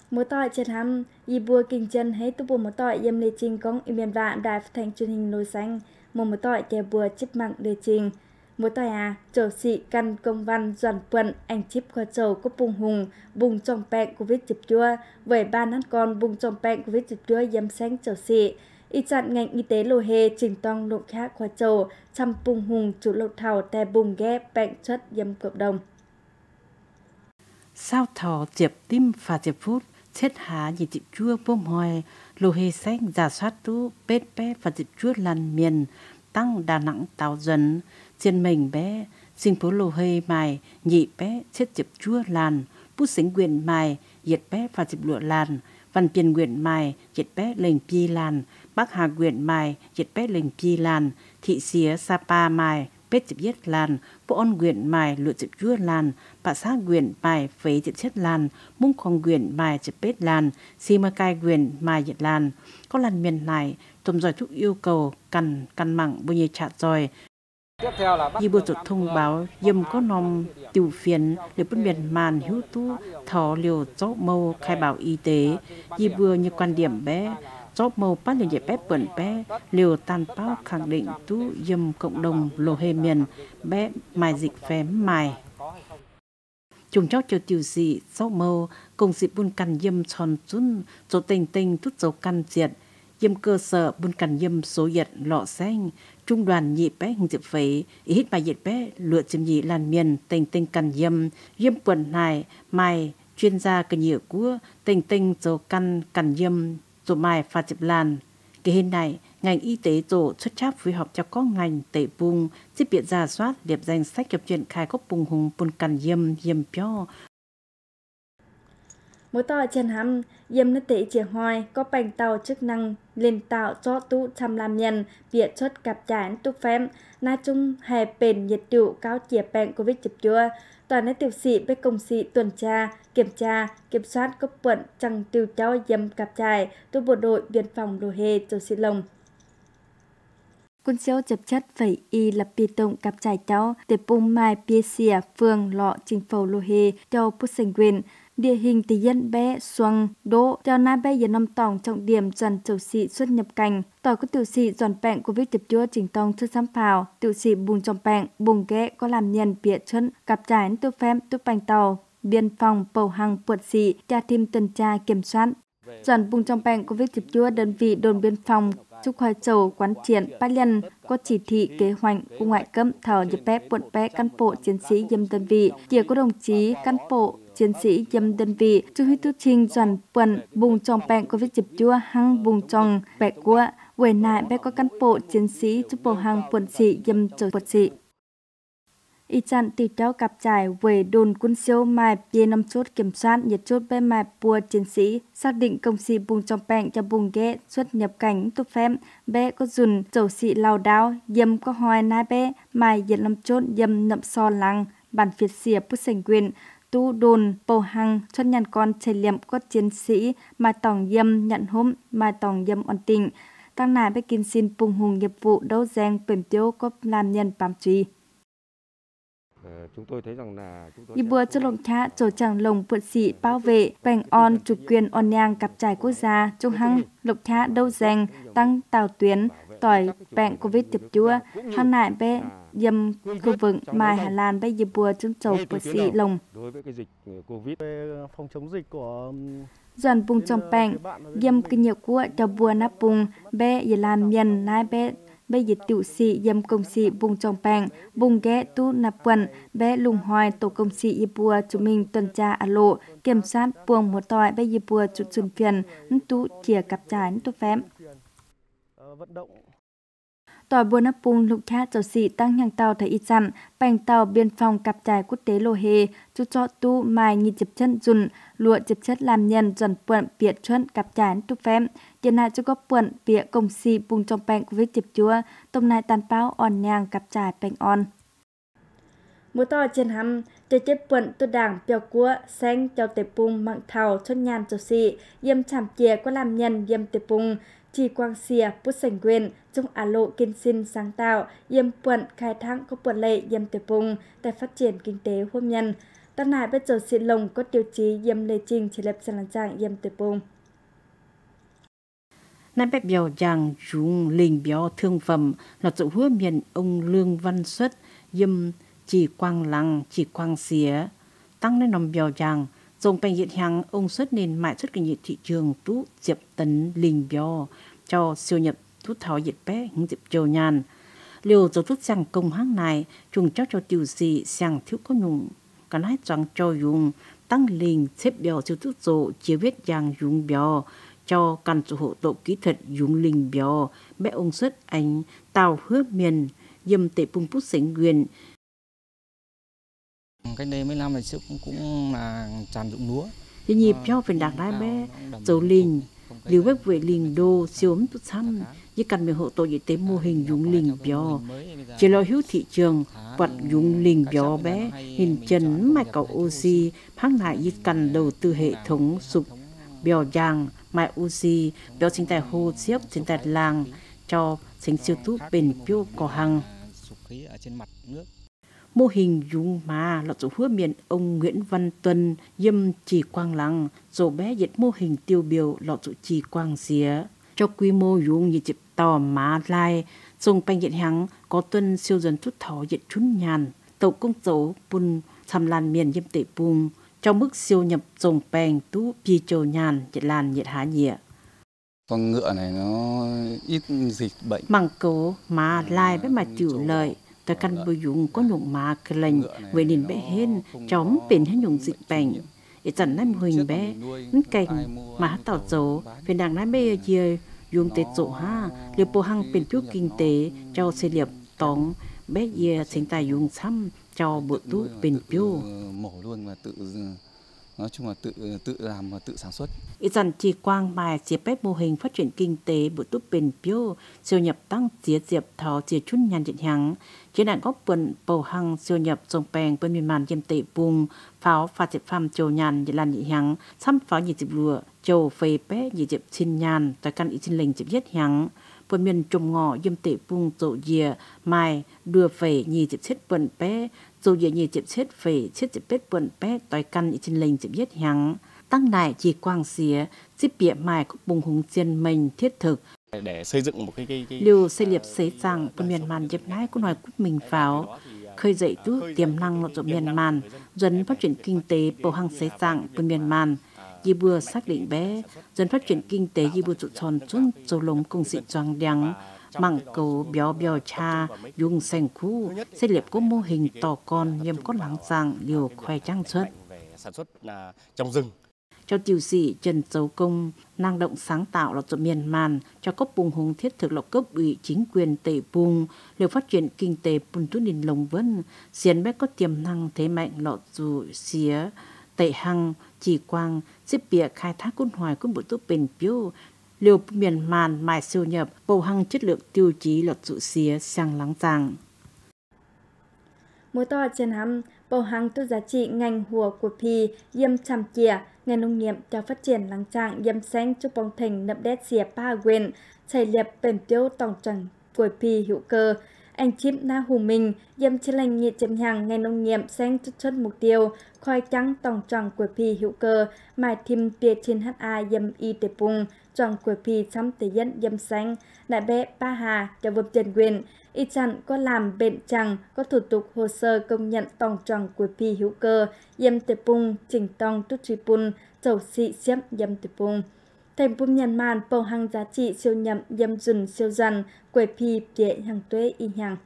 Mỗi tội chết hăm, y bùa kinh chân hay tu bùa mỗi tội yếm lê trình công y miền vạn đài phát thanh truyền hình nồi xanh, mỗi tội kẻ bùa chích mặng lê trình. Mỗi tội trở sĩ căn công văn doàn quận anh chip khoa trầu có bùng hùng, bùng trong bẹn Covid chụp chua, với ba nát con bùng trong bẹn Covid chụp chua yếm xanh trở sĩ. Y chặn ngành y tế lô hê trình tông lộ khác khoa trầu, chăm bùng hùng chủ lộ thảo tè bùng ghé bẹn chất yếm cộng đồng. Sao thọ diệp tim và diệp phút chết há nhị diệp chua bông hoài lô hê xanh giả soát tú bết bé và diệp chua làn miền tăng Đà Nẵng tàu dần trên mình bé sinh phố lô hê mài nhị bé chết diệp chua làn bút xính quyền mài diệt bé và diệp lụa làn văn tiền quyền mài diệt bé lệnh pi làn bắc hà quyền mài diệt bé lệnh pi làn thị xía Sapa mài bết diệp yết làn bộ ôn quyền mài lụa diệp chua làn bà xã quyền mài phế diệp chất làn mung không quyền mài diệp bết làn xì mơ cai quyền mài diệp làn có làn miền này tôm giỏi thúc yêu cầu cần mặn bao nhiêu chạ rồi Di bơ chột thông báo dâm có nòng tiểu phiền để bất miền màn hữu tu thọ liều chóp mâu khai báo y tế Di bơ như quan điểm bé chóp mâu bắt liều dẹp bé bẩn bé liều tàn báo khẳng định tu dâm cộng đồng lô hê miền bé mài dịch phém mài chúng cháu cho tiểu sĩ chóp mâu cùng sĩ buôn cằn dâm tròn chún chỗ tình tút dấu căn diệt dâm cơ sở buôn cằn dâm số diệt lọ xanh trung đoàn nhị bé hình diệp phế hít bài diệt bé lựa chim nhị làn miền tình cằn dâm dâm quần này mai chuyên gia cần nhiều của tình dấu cằn dâm rồi mai pha diệp làn cái hình này ngành y tế tổ xuất cháp phối hợp cho các ngành tệ bùng tiếp biện giả soát điệp danh sách nhập chuyện khai gốc bùng hùng buôn cằn dâm pyo Mỗi tội trên hăm, yếm nước tế chìa hoài, có bành tàu chức năng lên tạo cho tu chăm làm nhân, biệt xuất cặp chán tu phém, na chung hè bền nhiệt độ cao chìa bẹn Covid chụp chua. Toàn nước tiểu sĩ với công sĩ tuần tra, kiểm soát cấp quận chẳng tiêu cháu yếm cặp trải, tu bộ đội biên phòng đồ hê châu sĩ lồng. Quân siêu chập chất phải y lập bì tổng cặp trải cháu, để bùng mai bia xìa phương lọ trình phầu lô hê cho bút sinh quyền. Địa hình tỷ dân bé xuân đỗ theo na bé giờ năm tòng trọng điểm dần tiểu sĩ xuất nhập cảnh tỏi có tiểu sĩ dọn bẹn Covid chụp chua trình tông xuất sám phào tiểu sĩ bùng trong bẹn bùng ghé có làm nhân bịa chân cặp trái tu phém tu bành tàu biên phòng bầu hằng puột sĩ tra thêm tuần tra kiểm soát dọn bùng trong bẹn Covid chụp chua đơn vị đồn biên phòng Trúc Hoài Châu quán triển ba lần có chỉ thị kế hoạch của ngoại cấm thờ dịp bé quận bé cán bộ chiến sĩ dâm đơn vị chỉ có đồng chí cán bộ chiến sĩ dâm đơn vị chú huy tu trình dọn quận bùng trong bẹn Covid chụp chua hăng bùng trong bẹt của quầy nại bé có cán bộ chiến sĩ chú bầu hăng quận sĩ dâm trở quận sĩ y chặn từ cháu cặp trải về đồn quân siêu mai bia năm chốt kiểm soát nhiệt chốt bên mai bùa chiến sĩ xác định công sĩ bùng trong bẹn cho bùng ghé xuất nhập cảnh tu phém bé có dùn dầu sĩ lao đáo dâm có hoài nai bé mai nhiệt năm chốt dâm nậm so lăng bản phiệt xìa bút sành quyền tu đồn bầu hăng xuất nhàn con chạy liệm có chiến sĩ mai tòng dâm nhận hôm mai tòng dâm ổn định tăng nại bé kinh xin bùng hùng nghiệp vụ đấu giang bền tiêu có làm nhân bám truy chúng tôi thấy rằng là y bùa cho lồng thả chỗ chẳng lồng vượt sĩ bảo vệ bành on chủ quyền on nhang cặp trải quốc gia trung hăng lục thả đấu giang tăng tàu tuyến tỏi bẹn Covid chụp chua hăng nại bé dâm khu vực mai Hà Lan bé y bùa trong chầu vượt sĩ lồng đối với cái dịch Covid phòng chống dịch của dần bùng trong bẹn dâm kinh nhiều của cho bùa nắp bùng bé y làm nhân nai bé bây giờ tiểu sĩ dâm công sĩ bùng trong bang bùng ghé tu nạp quần bé lùng hoài tổ công sĩ y bùa chúng mình tuần tra à lộ kiểm soát buông một tỏi bây giờ bùa chút xuân phiền tu chìa cặp trái tu phém tỏi bùa nắp bùng lục thát châu sĩ tăng nhang tàu thấy ít dặn bành tàu biên phòng cặp trái quốc tế lô hê chú cho tu mai nhị chập chân dùn lụa chập chất làm nhân dần quận biệt chuân cặp trái tu phém dân này cho có quận bịa công sĩ bùng trong bẹn Covid chụp chua tôm này tàn báo on nhang cặp trải bẹn on mỗi to trên hăm chơi chết quận tu đảng bèo cua xanh cho tề bùng mạng thảo cho nhàn châu sĩ yếm chạm chìa có làm nhân yếm tề bùng chỉ quang xìa bút sành quyền trong á lộ kinh sinh sáng tạo yếm quận khai thác có quận lệ yếm tề bùng tại phát triển kinh tế hôm nhân Tân nại bây giờ xịt lồng có tiêu chí yếm lê trình chỉ lập sẵn trạng yếm tuyệt bùng. Nãy bé biểu giang dùng linh biểu thương phẩm là chỗ hứa miền ông Lương Văn Xuất yếm chỉ quang lăng chỉ quang xía tăng lên nòng biểu giang dùng bệnh hiện hàng ông Xuất nên mại xuất kinh nghiệm thị trường tú diệp tấn linh biểu cho siêu nhập thuốc thảo diệt bé hướng diệp châu nhàn liều dấu thuốc sang công hãng này trùng cho tiêu dị sang thiếu có nhung cả hai chọn cho dùng tăng linh xếp biểu siêu thuốc dỗ chia viết giang dùng biểu cho căn chủ hộ tổ kỹ thuật dùng linh biểu bé ông Xuất anh tàu hứa miền dâm tệ bung bút sánh quyền. Cách đây mấy năm này cũng là tràn dụng lúa. Thì nhịp cho phần đặc đái bé dầu linh liều bếp vệ linh đô siêu tốt xăm với căn miền hộ tổ y tế mô hình dùng linh biểu chỉ lo hữu thị trường vật dùng linh biểu bé hình chân mạch cầu oxy phát lại với căn đầu tư hệ thống sụp biểu giang mai oxy biểu sinh tại hồ xếp sinh tại làng cho sinh siêu tú bền phiêu cỏ hằng mô hình dùng mà là chỗ hứa miền ông Nguyễn Văn Tuân yêm chỉ quang lăng rồi bé dịch mô hình tiêu biểu là chỗ chỉ quang xía cho quy mô dùng như chịp tò má lai dùng bánh dịch hàng có tuân siêu dần chút thỏ dịch trún nhàn tàu công dấu bùn xăm lan miền yêm tệ bùng trong mức siêu nhập dùng bèn tú pi trầu nhàn dịch lan nhiệt há nhẹ. Con ngựa này nó ít dịch bệnh. Măng cố má lai với mà chịu lợi tại căn bồi dụng có nhung má cái lệnh về nền bé hên chóng bền hết nhung dịch bệnh để chẳng ném hình bé cành mà tàu dấu về đằng nãy bây giờ dùng tết dỗ ha liều bộ hăngเป็นphiếu kinh tế cho xây liệp tống bé giờ sinh tài dùng xăm cho bộ túเป็นphiếu mổ luôn và nói chung là tự làm và tự sản xuất. Ý dần chỉ quang bài chia bếp mô hình phát triển kinh tế bộ túc bền phiếu siêu nhập tăng chia diệp thọ chia chun nhàn diện hàng chế nạn góp phần bầu hăng siêu nhập dòng bèn bên miền màn dêm tệ bùng pháo phá diệp phàm châu nhàn diện lan nhị hàng xăm pháo nhị diệp lụa châu phê bé nhị diệp xin nhàn tại căn ý xin lệnh diệp giết hàng bên miền trồng ngọ dêm tệ bùng dỗ dìa mai đưa phê nhị diệp chết bận bé dỗ dìa nhị diệp chết phê chết diệp bết bận bé tại căn ý xin lệnh diệp giết hàng tăng đại chỉ quang xía giúp bịa mai có bùng hùng chiên mình thiết thực để xây dựng một cái liều xây liệp xế rằng bên miền màn dẹp nái cũng nói cút mình pháo khơi dậy tú tiềm năng ở miền màn dần phát triển kinh tế bầu hăng xế rằng bên miền màn di bừa xác định bé dần phát triển kinh tế di bừa trụ tròn chốn dầu lồng công sĩ choàng đắng mảng cầu béo cha dùng sành khu xây liệp có mô hình tò con nhằm có lắng rằng liều khoe trang xuất sản xuất là trong rừng cho tiêu sĩ Trần Dấu Công năng động sáng tạo là cho miền màn cho cấp bùng hùng thiết thực là cấp ủy chính quyền tệ bùng liều phát triển kinh tế bùn tú nền lồng vân xiên bé có tiềm năng thế mạnh lọ dù xía tệ hăng chỉ quang xếp bịa khai thác cốt hoài cốt bộ tốt bền phiếu liều miền màn mài siêu nhập bầu hăng chất lượng tiêu chí lọt dụ xía sang lắng giang Mỗi to trên hầm bầu hăng tu giá trị ngành hùa của pì yêm chăm chìa ngành nông nghiệp cho phát triển lắng trạng yêm xanh cho bóng thành nập đét xìa ba quyền chảy liệp bền tiêu tổng trần của pì hữu cơ anh chip na hù mình yêm chế lành nhiệt chấm hàng ngành nông nghiệp xanh chất mục tiêu khoai trắng tổng trần của pì hữu cơ mài thìm bia trên HA yêm y tế bùng tròn của pì chăm tế dân yêm xanh đại bé ba hà cho vượt tiền quyền y chặn có làm bền chẳng có thủ tục hồ sơ công nhận tổng tròn của pì hữu cơ yêm tế bùng chỉnh tông tút truy bùn dầu xị xiếp yêm tế bùng thành bùm nhân màn bầu hàng giá trị siêu nhậm yêm dùn siêu dần của pì bịa hàng tuế y hàng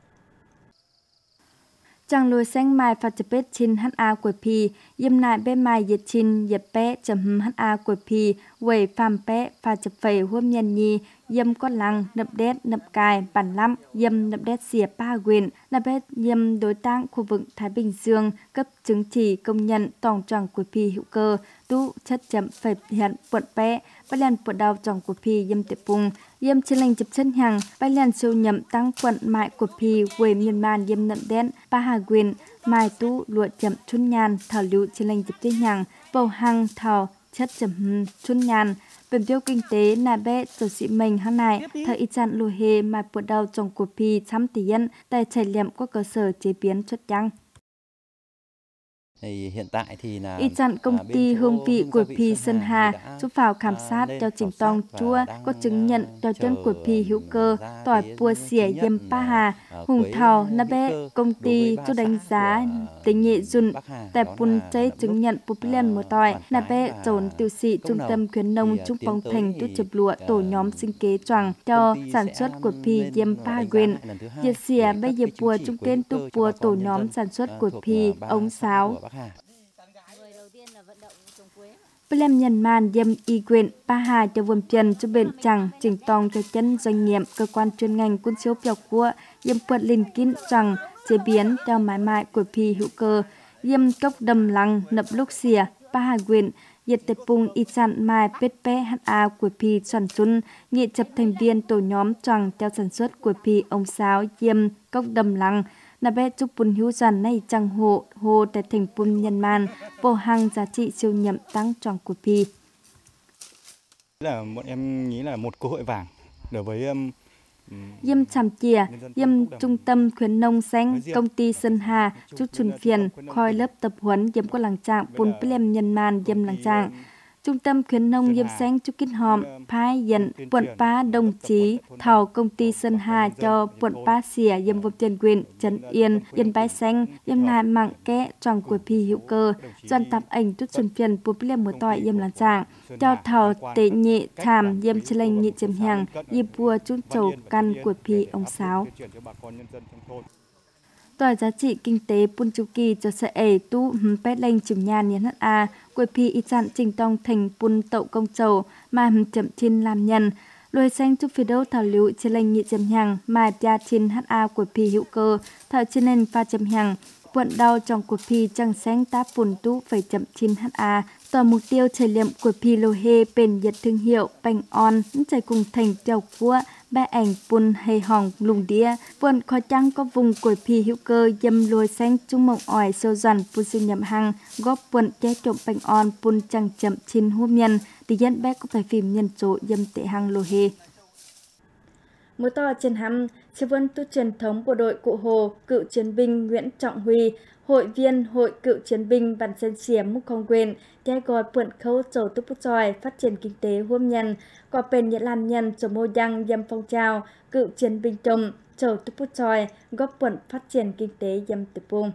chẳng lùi xanh mai phát chấp bết chín HA của pì yêm nại bê mai yết chín yết bé chấm HA của pì quầy phàm bé phát chấp phẩy hôm nhân nhi yêm có lăng nập đét nập cài bản lắm yêm nập đét xìa ba quyền nập đét yêm đối tác khu vực Thái Bình Dương cấp chứng chỉ công nhận tổng tròn của pì hữu cơ tu chất chấm phải hiện quận bé bắt liền quận đầu tròn của pì yêm tiệp bùng yêm trên lệnh chụp chân hàng bắt liền siêu nhậm tăng quận mại của pì quầy miền man yêm nập đét ba hà quyền mai tu lụa chậm chun nhàn thảo lưu trên lệnh chụp chân hàng bầu hăng thảo chất chấm chun nhàn bền tiêu kinh tế nà bé tổ sĩ mình hàng này thời ít chặn lùi hề mà bột đầu trồng của pì chăm tỷ dân tại trải liệm có cơ sở chế biến xuất trắng Thì hiện tại thì là Y chặn công ty hương vị của Phi Sơn Hà giúp vào khảo sát cho chỉnh tông chua có chứng nhận cho chân của Phi hữu cơ tỏi pua xỉa yêm pa hà hùng thảo na bé công ty cho đánh giá tính nhẹ dùn tại bún cháy chứng nhận problem một tỏi na bé trốn tiêu sĩ trung tâm khuyến nông trung phong thành tốt chụp lụa tổ nhóm sinh kế choàng cho sản xuất của Phi yêm pa quyền diệt xỉa bây giờ pua trung kênh tu pua tổ nhóm sản xuất của Phi ống sáo Plem nhân man dâm y quyện pa hà cho vùng chân cho bệnh chẳng chỉnh tòng cho chân doanh nghiệp cơ quan chuyên ngành quân siêu biểu của dâm quật linh kín rằng chế biến theo mái mại của Phi hữu cơ dâm cốc đầm lăng nập lúc xìa pa hà quyện diệt tệp bùng y chặn mai PPHA của Phi sản xuất nghị chập thành viên tổ nhóm choàng theo sản xuất của Phi ông sáo dâm cốc đầm lăng là bé chúc bún hữu dần này chẳng hồ tại thành bún nhân man vô hàng giá trị siêu nhậm tăng tròn của Phi. Là bọn em nghĩ là một cơ hội vàng đối với Yêm chằm chìa, yêm trung tâm khuyến nông xanh, công ty Sơn Hà, chút chuồn phiền, khoi lớp tập huấn yêm có làng trạng bún plem nhân man yêm làng trạng. Trung tâm khuyến nông yêm xanh chút kinh hòm, phái dẫn, quận pa đồng chí, thầu công ty Sơn Hà cho quận pa xỉa yêm vùng tiền quyền, trấn yên, yên bái xanh, yêm nai mạng kẽ, tròn của Phi hữu cơ, doan tập ảnh chút xuân phiền bún plem một tỏi yêm làng trạng. Cho thầu tế nhị thàm yêm chê lệnh nhị chấm hàng, yêm bùa chút chầu căn của Phi ông sáo. Tỏi giá trị kinh tế bún chu kỳ cho sẽ ẩy tu pét lệnh chùm nhan nhấn HA của Phi y chặn trình tông thành bún tậu công chầu mà chậm chín làm nhân. Lùi xanh chúc phía đâu thảo lưu chê lệnh nhị chấm hàng mà gia chín HA của Phi hữu cơ thảo chê nên pha chấm hàng. Quận đau trong của Phi chẳng xanh táp bùn tú phải chậm chín HA. Tòa mục tiêu trải liệm của Phi lô hê bền nhật thương hiệu bánh on chạy cùng thành tiêu của ba ảnh bùn hay hòn lùng đĩa. Quận khó chăng có vùng của Phi hữu cơ dâm lùi xanh trung mộng ỏi sâu dần bùn siêu nhậm hàng góp quận che trộm bánh on bùn chẳng chậm chín hôm nhân thì dân bé có phải phim nhân số dâm tệ hàng lô hê. Mưa to trên hăm, sư vân tu truyền thống bộ đội Cụ Hồ, cựu chiến binh Nguyễn Trọng Huy, hội viên hội cựu chiến binh Bản Sen Xỉa Múc Không Quyền, kêu gọi puộn khâu chầu túc bút tròi phát triển kinh tế hôm nhân, có bền nhật làm nhân cho mô đăng dâm phong trào, cựu chiến binh trồng, chầu túc bút tròi, góp puộn phát triển kinh tế dâm tử bùng.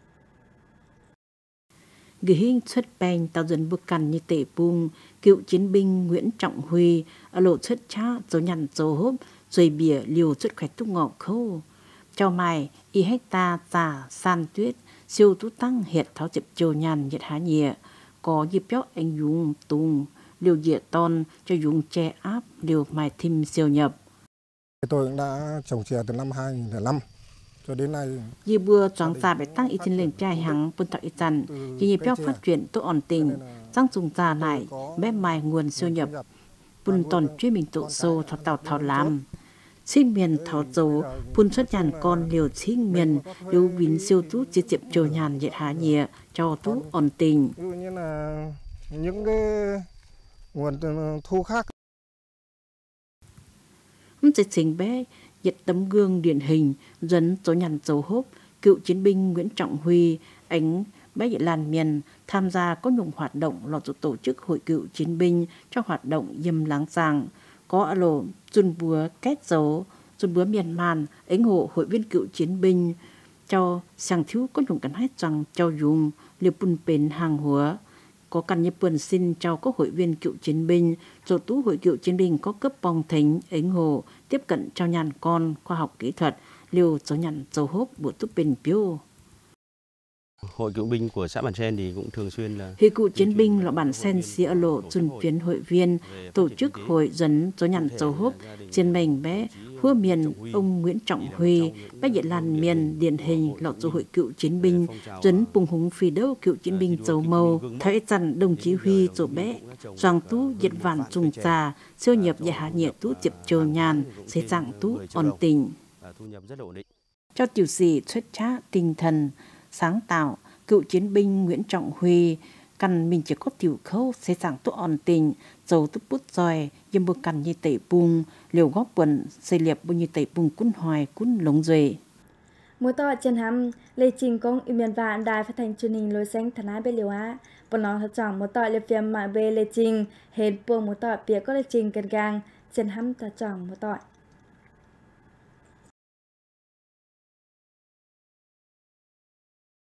Ghi hình xuất bèn tạo dần bức cằn như tệ bùng, cựu chiến binh Nguyễn Trọng Huy, ở lộ xuất chá, dấu nhằn dấu hốp, rồi bìa liều xuất khoẻ túc ngọ khâu. Chào mày, y hecta giả san tuyết, siêu tú tăng hiện tháo chập châu nhàn nhiệt há nhẹ, có dịp béo anh dùng tung, liều dịa ton cho dùng che áp, liều mài thim siêu nhập. Tôi cũng đã trồng chè từ năm 2005 cho đến nay. Dì bừa choáng giả để tăng y trên lệnh trai hằng bôn tạo y chăn, dì nhịp béo phát triển tốt ổn tình, răng dùng giả lại, bé mài nguồn siêu nhập, bôn tòn truy mình tổ sâu thảo tàu thảo làm. Sinh miền thảo dấu, bún xuất nhàn con liều sinh miền, liều vín siêu tú chia chịp trầu nhàn nhiệt há nhẹ, cho tú ổn tình. Ví dụ như là những cái nguồn thu khác. Dịch sinh bé, nhiệt tấm gương điển hình, dẫn số nhàn dấu hốp, cựu chiến binh Nguyễn Trọng Huy, ánh bé dạy làn miền, tham gia có nhung hoạt động lọt tổ chức hội cựu chiến binh cho hoạt động dâm láng giang. Có ở lộ dùn búa kết dấu, dùn búa miền man, ánh hộ hội viên cựu chiến binh, cho sang thiếu có nhung cắn hết rằng cho dùng liều bùn bền hàng húa. Có căn như bùn xin cho có hội viên cựu chiến binh, rồi tú hội cựu chiến binh có cấp bong thính, ánh hộ, tiếp cận cho nhàn con, khoa học kỹ thuật, liều số nhàn dấu hốp bộ túc bền biêu. Hội cựu binh của xã Bản Sen thì cũng thường xuyên là hội cựu chiến binh là Bản Sen xía lộ dùn phiến hội viên tổ chức hội dẫn số nhàn dấu hốp trên mình bé hua miền ông Nguyễn Trọng Huy bé dạy làn miền điển hình lọt số hội cựu chiến binh dẫn bùng húng phi đấu cựu chiến binh dấu màu thấy rằng đồng chí Huy tổ bé doàng tú diệt vạn trùng già siêu nhập và hạ nhiệt tú tiệp trầu nhàn xây dạng tú ổn tình cho tiểu sĩ xuất trá tinh thần sáng tạo. Cựu chiến binh Nguyễn Trọng Huy cần mình chỉ có tiểu khâu xây dựng tốt ổn tình dầu tốt bút rồi dâm bơ cần như tẩy bùng liều góp quần xây liệp bơ như tẩy bùng cún hoài cún lống duệ. Mỗi tội chân hăm lê trình công y miền vạn đài phát thanh truyền hình lối xanh thả ná bê liều á. Bọn nó thật chọn mỗi tội lê phiếm mạng bê lê trình hên buông mỗi tội bia có lê trình gần gang chân hăm ta chọn mỗi tội.